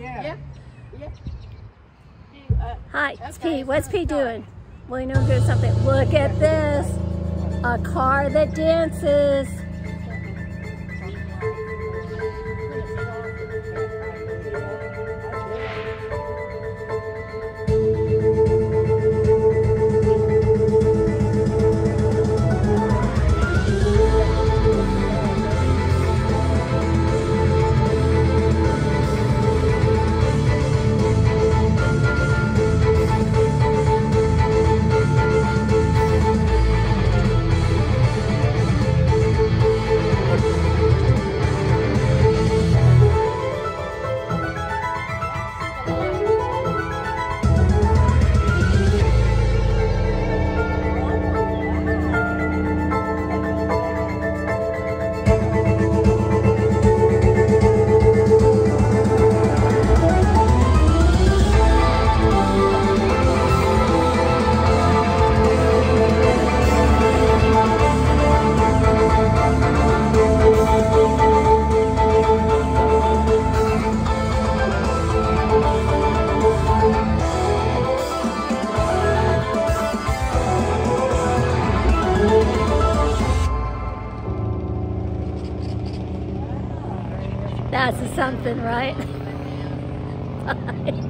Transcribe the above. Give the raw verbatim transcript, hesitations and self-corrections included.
Yeah. Yeah. Uh, Hi, it's okay, P. What's so P start. doing? Well, you know, I'm doing something. Look at this. A car that dances. That's something, right?